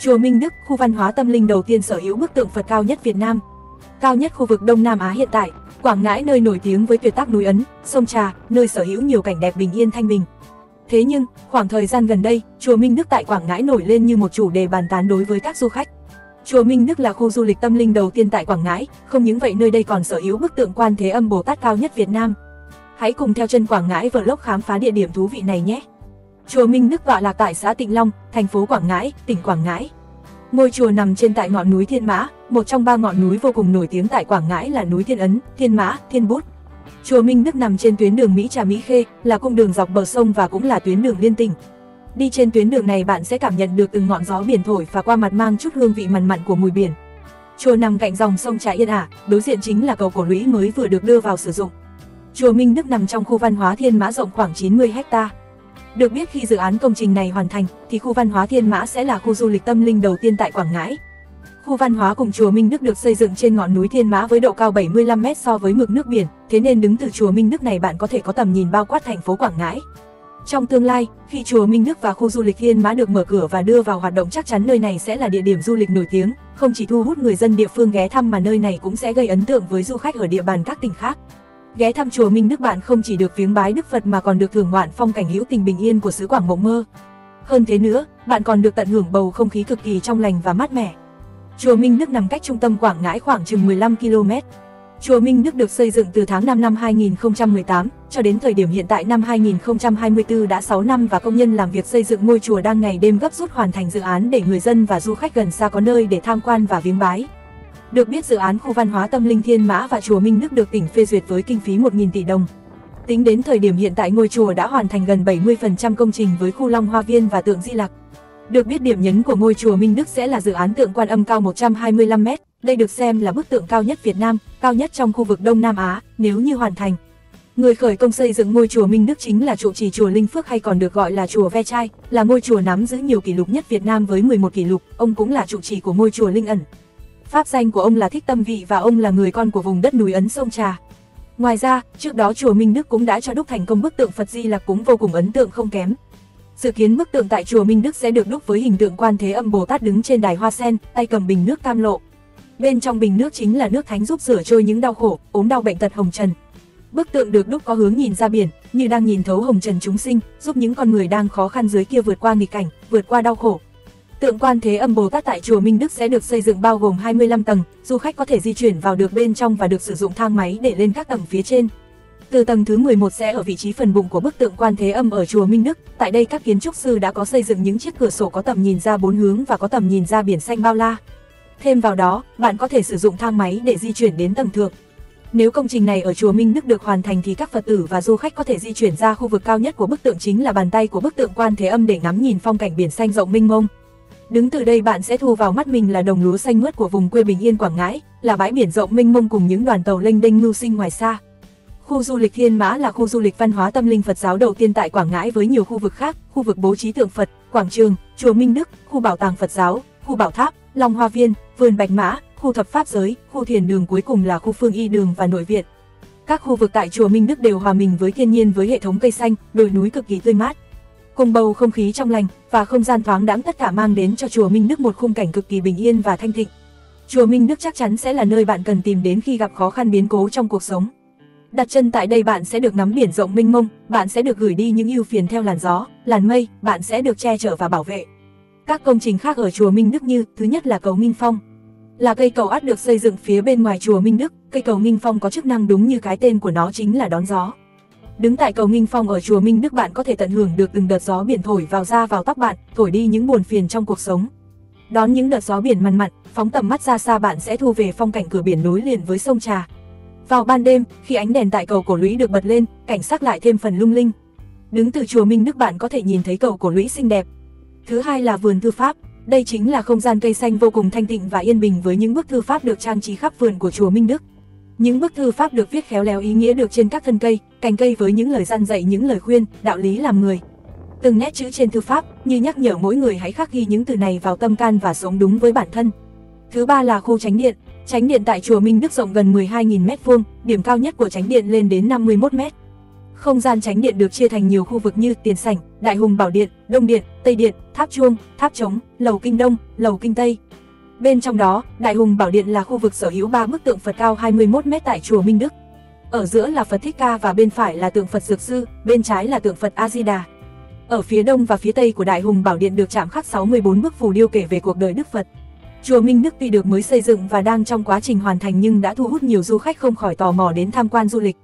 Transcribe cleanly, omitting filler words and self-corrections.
Chùa Minh Đức, khu văn hóa tâm linh đầu tiên sở hữu bức tượng Phật cao nhất Việt Nam, cao nhất khu vực Đông Nam Á hiện tại. Quảng Ngãi, nơi nổi tiếng với tuyệt tác núi Ấn, sông Trà, nơi sở hữu nhiều cảnh đẹp bình yên thanh bình. Thế nhưng, khoảng thời gian gần đây, chùa Minh Đức tại Quảng Ngãi nổi lên như một chủ đề bàn tán đối với các du khách. Chùa Minh Đức là khu du lịch tâm linh đầu tiên tại Quảng Ngãi, không những vậy nơi đây còn sở hữu bức tượng Quan Thế Âm Bồ Tát cao nhất Việt Nam. Hãy cùng theo chân Quảng Ngãi Vlog khám phá địa điểm thú vị này nhé. Chùa Minh Đức tọa lạc tại xã Tịnh Long, thành phố Quảng Ngãi, tỉnh Quảng Ngãi. Ngôi chùa nằm trên tại ngọn núi Thiên Mã, một trong 3 ngọn núi vô cùng nổi tiếng tại Quảng Ngãi là núi Thiên Ấn, Thiên Mã, Thiên Bút. Chùa Minh Đức nằm trên tuyến đường Mỹ Trà Mỹ Khê, là cung đường dọc bờ sông và cũng là tuyến đường liên tỉnh. Đi trên tuyến đường này bạn sẽ cảm nhận được từng ngọn gió biển thổi và qua mặt mang chút hương vị mặn mặn của mùi biển. Chùa nằm cạnh dòng sông Trà yên ả, đối diện chính là cầu Cổ Lũy mới vừa được đưa vào sử dụng. Chùa Minh Đức nằm trong khu văn hóa Thiên Mã rộng khoảng 90 ha. Được biết khi dự án công trình này hoàn thành thì khu văn hóa Thiên Mã sẽ là khu du lịch tâm linh đầu tiên tại Quảng Ngãi. Khu văn hóa cùng chùa Minh Đức được xây dựng trên ngọn núi Thiên Mã với độ cao 75 m so với mực nước biển, thế nên đứng từ chùa Minh Đức này bạn có thể có tầm nhìn bao quát thành phố Quảng Ngãi. Trong tương lai, khi chùa Minh Đức và khu du lịch Thiên Mã được mở cửa và đưa vào hoạt động, chắc chắn nơi này sẽ là địa điểm du lịch nổi tiếng, không chỉ thu hút người dân địa phương ghé thăm mà nơi này cũng sẽ gây ấn tượng với du khách ở địa bàn các tỉnh khác. Ghé thăm chùa Minh Đức bạn không chỉ được viếng bái Đức Phật mà còn được thưởng ngoạn phong cảnh hữu tình bình yên của xứ Quảng Mộng Mơ. Hơn thế nữa, bạn còn được tận hưởng bầu không khí cực kỳ trong lành và mát mẻ. Chùa Minh Đức nằm cách trung tâm Quảng Ngãi khoảng chừng 15 km. Chùa Minh Đức được xây dựng từ tháng 5 năm 2018 cho đến thời điểm hiện tại năm 2024 đã 6 năm và công nhân làm việc xây dựng ngôi chùa đang ngày đêm gấp rút hoàn thành dự án để người dân và du khách gần xa có nơi để tham quan và viếng bái. Được biết dự án khu văn hóa tâm linh Thiên Mã và chùa Minh Đức được tỉnh phê duyệt với kinh phí 1.000 tỷ đồng. Tính đến thời điểm hiện tại ngôi chùa đã hoàn thành gần 70% công trình với khu Long Hoa Viên và tượng Di Lặc. Được biết điểm nhấn của ngôi chùa Minh Đức sẽ là dự án tượng Quan Âm cao 125 m. Đây được xem là bức tượng cao nhất Việt Nam, cao nhất trong khu vực Đông Nam Á, nếu như hoàn thành. Người khởi công xây dựng ngôi chùa Minh Đức chính là trụ trì chùa Linh Phước hay còn được gọi là chùa Ve Chai, là ngôi chùa nắm giữ nhiều kỷ lục nhất Việt Nam với 11 kỷ lục. Ông cũng là trụ trì của ngôi chùa Linh Ẩn. Pháp danh của ông là Thích Tâm Vị và ông là người con của vùng đất núi Ấn sông Trà. Ngoài ra, trước đó chùa Minh Đức cũng đã cho đúc thành công bức tượng Phật Di Lặc cũng vô cùng ấn tượng không kém. Dự kiến bức tượng tại chùa Minh Đức sẽ được đúc với hình tượng Quan Thế Âm Bồ Tát đứng trên đài hoa sen, tay cầm bình nước cam lộ. Bên trong bình nước chính là nước thánh giúp rửa trôi những đau khổ, ốm đau bệnh tật hồng trần. Bức tượng được đúc có hướng nhìn ra biển, như đang nhìn thấu hồng trần chúng sinh, giúp những con người đang khó khăn dưới kia vượt qua nghịch cảnh, vượt qua đau khổ. Tượng Quan Thế Âm Bồ Tát tại chùa Minh Đức sẽ được xây dựng bao gồm 25 tầng, du khách có thể di chuyển vào được bên trong và được sử dụng thang máy để lên các tầng phía trên. Từ tầng thứ 11 sẽ ở vị trí phần bụng của bức tượng Quan Thế Âm ở chùa Minh Đức. Tại đây các kiến trúc sư đã có xây dựng những chiếc cửa sổ có tầm nhìn ra 4 hướng và có tầm nhìn ra biển xanh bao la. Thêm vào đó, bạn có thể sử dụng thang máy để di chuyển đến tầng thượng. Nếu công trình này ở chùa Minh Đức được hoàn thành thì các Phật tử và du khách có thể di chuyển ra khu vực cao nhất của bức tượng chính là bàn tay của bức tượng Quan Thế Âm để ngắm nhìn phong cảnh biển xanh rộng mênh mông. Đứng từ đây bạn sẽ thu vào mắt mình là đồng lúa xanh mướt của vùng quê bình yên Quảng Ngãi, là bãi biển rộng mênh mông cùng những đoàn tàu lênh đênh mưu sinh ngoài xa. Khu du lịch Thiên Mã là khu du lịch văn hóa tâm linh Phật giáo đầu tiên tại Quảng Ngãi với nhiều khu vực khác, khu vực bố trí tượng Phật, quảng trường, chùa Minh Đức, khu bảo tàng Phật giáo, khu bảo tháp, Long Hoa Viên, vườn Bạch Mã, khu thập pháp giới, khu thiền đường, cuối cùng là khu Phương Y đường và nội viện. Các khu vực tại chùa Minh Đức đều hòa mình với thiên nhiên với hệ thống cây xanh, đồi núi cực kỳ tươi mát. Cùng bầu không khí trong lành và không gian thoáng đãng, tất cả mang đến cho chùa Minh Đức một khung cảnh cực kỳ bình yên và thanh thịnh. Chùa Minh Đức chắc chắn sẽ là nơi bạn cần tìm đến khi gặp khó khăn biến cố trong cuộc sống. Đặt chân tại đây bạn sẽ được ngắm biển rộng mênh mông, bạn sẽ được gửi đi những ưu phiền theo làn gió, làn mây, bạn sẽ được che chở và bảo vệ. Các công trình khác ở chùa Minh Đức như, thứ nhất là cầu Nghinh Phong. Là cây cầu át được xây dựng phía bên ngoài chùa Minh Đức, cây cầu Nghinh Phong có chức năng đúng như cái tên của nó chính là đón gió. Đứng tại cầu Nghinh Phong ở chùa Minh Đức bạn có thể tận hưởng được từng đợt gió biển thổi vào da vào tóc bạn, thổi đi những buồn phiền trong cuộc sống. Đón những đợt gió biển mặn mặn, phóng tầm mắt ra xa bạn sẽ thu về phong cảnh cửa biển nối liền với sông Trà. Vào ban đêm, khi ánh đèn tại cầu Cổ Lũy được bật lên, cảnh sắc lại thêm phần lung linh. Đứng từ chùa Minh Đức bạn có thể nhìn thấy cầu Cổ Lũy xinh đẹp. Thứ hai là vườn thư pháp. Đây chính là không gian cây xanh vô cùng thanh tịnh và yên bình với những bức thư pháp được trang trí khắp vườn của chùa Minh Đức. Những bức thư pháp được viết khéo léo ý nghĩa được trên các thân cây, cành cây với những lời răn dạy, những lời khuyên, đạo lý làm người. Từng nét chữ trên thư pháp như nhắc nhở mỗi người hãy khắc ghi những từ này vào tâm can và sống đúng với bản thân. Thứ ba là khu chánh điện. Chánh điện tại chùa Minh Đức rộng gần 12.000 m², điểm cao nhất của chánh điện lên đến 51 m. Không gian chánh điện được chia thành nhiều khu vực như tiền sảnh, đại hùng bảo điện, đông điện, tây điện, tháp chuông, tháp trống, lầu kinh Đông, lầu kinh Tây. Bên trong đó, Đại Hùng Bảo Điện là khu vực sở hữu 3 bức tượng Phật cao 21 m tại chùa Minh Đức. Ở giữa là Phật Thích Ca và bên phải là tượng Phật Dược Sư, bên trái là tượng Phật A Di Đà. Ở phía đông và phía tây của Đại Hùng Bảo Điện được chạm khắc 64 bức phù điêu kể về cuộc đời Đức Phật. Chùa Minh Đức tuy được mới xây dựng và đang trong quá trình hoàn thành nhưng đã thu hút nhiều du khách không khỏi tò mò đến tham quan du lịch.